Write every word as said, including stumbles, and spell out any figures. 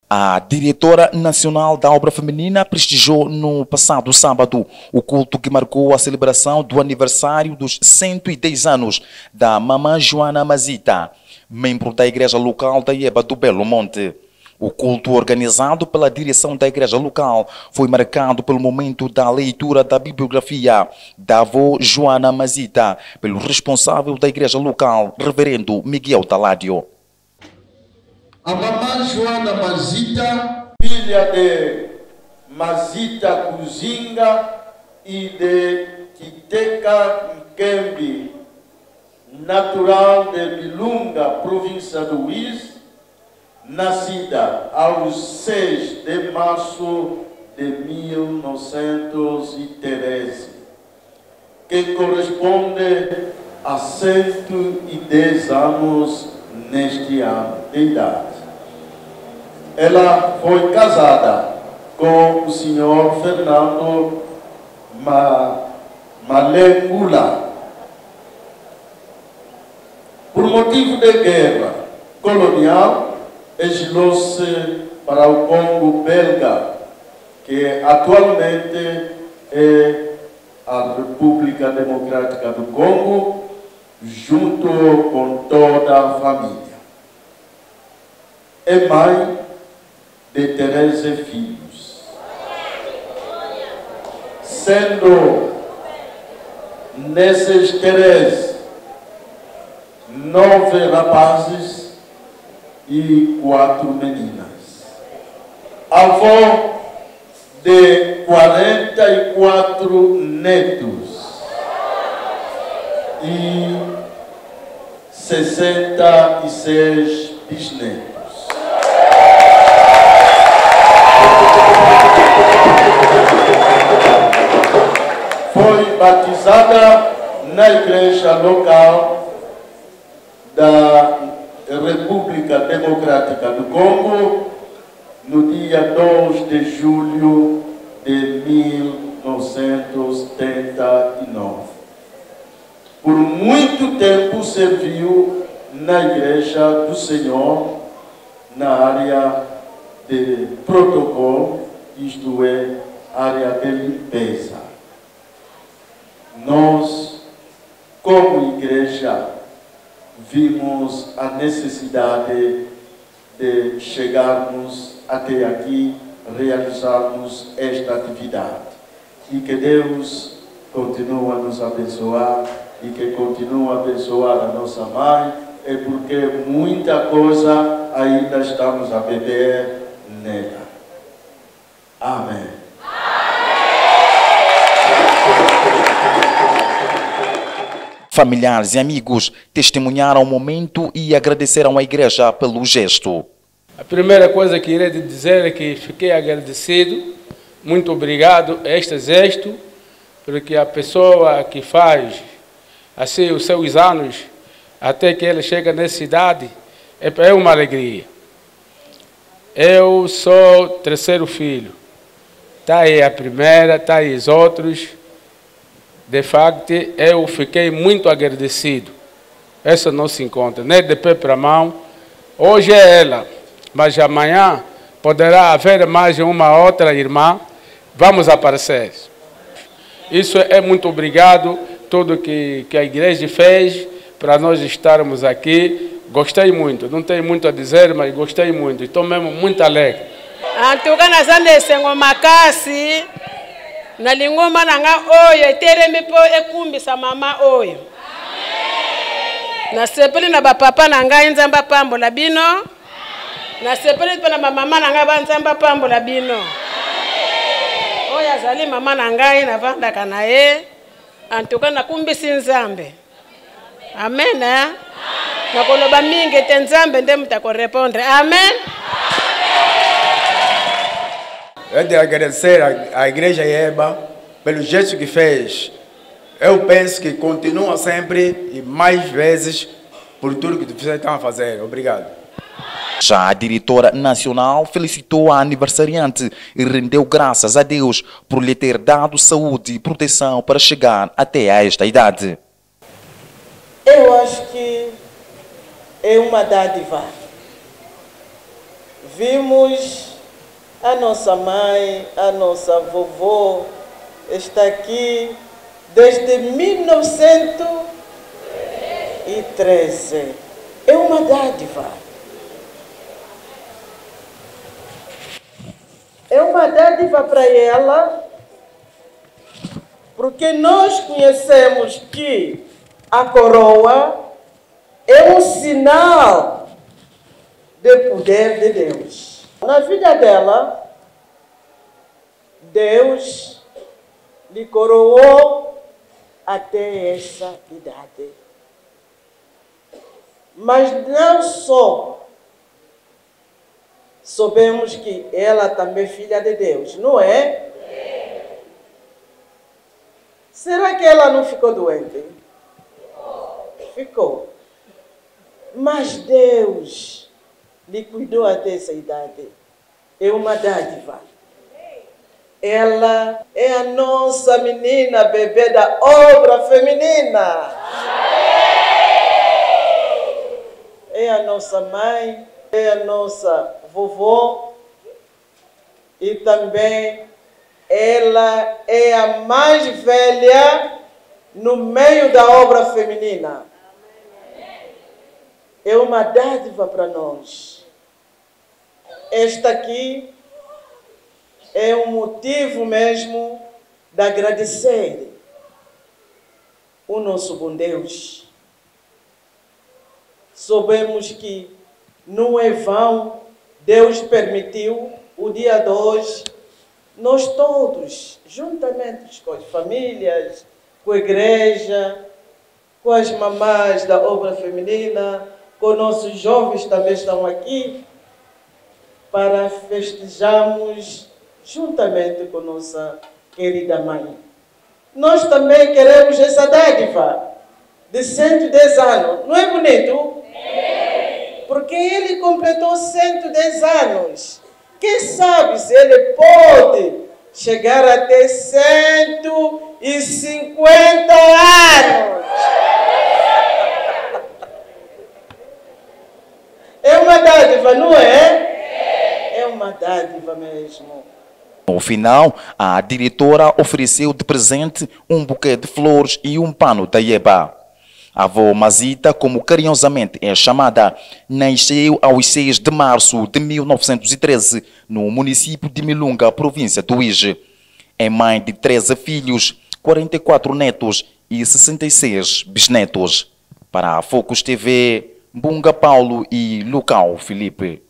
A diretora nacional da obra feminina prestigiou no passado sábado o culto que marcou a celebração do aniversário dos cento e dez anos da Mamã Joana Mazita, membro da igreja local da Ieba do Belo Monte. O culto organizado pela direção da igreja local foi marcado pelo momento da leitura da bibliografia da avó Joana Mazita, pelo responsável da igreja local, reverendo Miguel Taládio. A Mamã Joana Mazita, filha de Mazita Kuzinga e de Kiteka Nkembi, natural de Bilunga, província do Uís, nascida aos seis de março de mil novecentos e treze, que corresponde a cento e dez anos neste ano de idade. Ela foi casada com o senhor Fernando Ma Malengula. Por motivo de guerra colonial, exilou-se para o Congo belga, que atualmente é a República Democrática do Congo, junto com toda a família. É mãe de treze filhos, sendo nesses treze, nove rapazes e quatro meninas. Avó de quarenta e quatro netos e sessenta e seis bisnetos. Foi batizada na igreja local da República Democrática do Congo no dia dois de julho de mil novecentos e setenta e nove. Por muito tempo serviu na Igreja do Senhor na área de protocolo, isto é, área de limpeza. Nós, como igreja, vimos a necessidade de chegarmos até aqui, realizarmos esta atividade. E que Deus continue a nos abençoar e que continue a abençoar a nossa mãe, é porque muita coisa ainda estamos a beber nela. Amém. Familiares e amigos testemunharam o momento e agradeceram à igreja pelo gesto. A primeira coisa que irei dizer é que fiquei agradecido, muito obrigado a este gesto, porque a pessoa que faz assim os seus anos, até que ele chega nessa idade, é uma alegria. Eu sou terceiro filho, está aí a primeira, está aí os outros. De facto, eu fiquei muito agradecido. Essa não se encontra, nem de pé para a mão. Hoje é ela, mas amanhã poderá haver mais uma outra irmã. Vamos aparecer. Isso é muito obrigado, tudo que, que a igreja fez para nós estarmos aqui. Gostei muito, não tenho muito a dizer, mas gostei muito. Estou mesmo muito alegre. Na lingoma nanga oyo eteremi po ekumbisa mama oyo. Na sepeli na bapapa nanga nzamba pambola bino. Na sepeli pe na mama nanga banzamba pambola bino. Oyo azali mama nanga na vanda kana ye. Antuka na kumbisi nzambe. Amen. Na koloba mingi te nzambe nde mutako répondre. Amen. É de agradecer à Igreja Ieba pelo gesto que fez. Eu penso que continua sempre e mais vezes por tudo que vocês estão a fazer. Obrigado. Já a diretora nacional felicitou a aniversariante e rendeu graças a Deus por lhe ter dado saúde e proteção para chegar até a esta idade. Eu acho que é uma dádiva Vimos a nossa mãe, a nossa vovó, está aqui desde mil novecentos e treze. É uma dádiva. É uma dádiva para ela, porque nós conhecemos que a coroa é um sinal de poder de Deus. Na vida dela, Deus lhe coroou até essa idade. Mas não só sabemos que ela também é filha de Deus, não é? Será que ela não ficou doente? Ficou. Mas Deus lhe cuidou até essa idade. É uma dádiva. Ela é a nossa menina, bebê da obra feminina. É a nossa mãe, é a nossa vovó e também ela é a mais velha no meio da obra feminina. É uma dádiva para nós. Esta aqui é um motivo mesmo de agradecer o nosso bom Deus. Sabemos que não é vão, Deus permitiu o dia de hoje, nós todos, juntamente com as famílias, com a igreja, com as mamás da obra feminina, com nossos jovens também estão aqui, para festejarmos juntamente com nossa querida mãe. Nós também queremos essa dádiva de cento e dez anos. Não é bonito? É. Porque ele completou cento e dez anos. Quem sabe se ele pode chegar até cento e cinquenta anos. É uma dádiva, não é? É uma dádiva mesmo. No final, a diretora ofereceu de presente um buquê de flores e um pano da Ieba. A avó Mazita, como carinhosamente é chamada, nasceu aos seis de março de mil novecentos e treze, no município de Milunga, província do Uíge. É mãe de treze filhos, quarenta e quatro netos e sessenta e seis bisnetos. Para a Focus T V, Bunga Paulo e Lucão Felipe.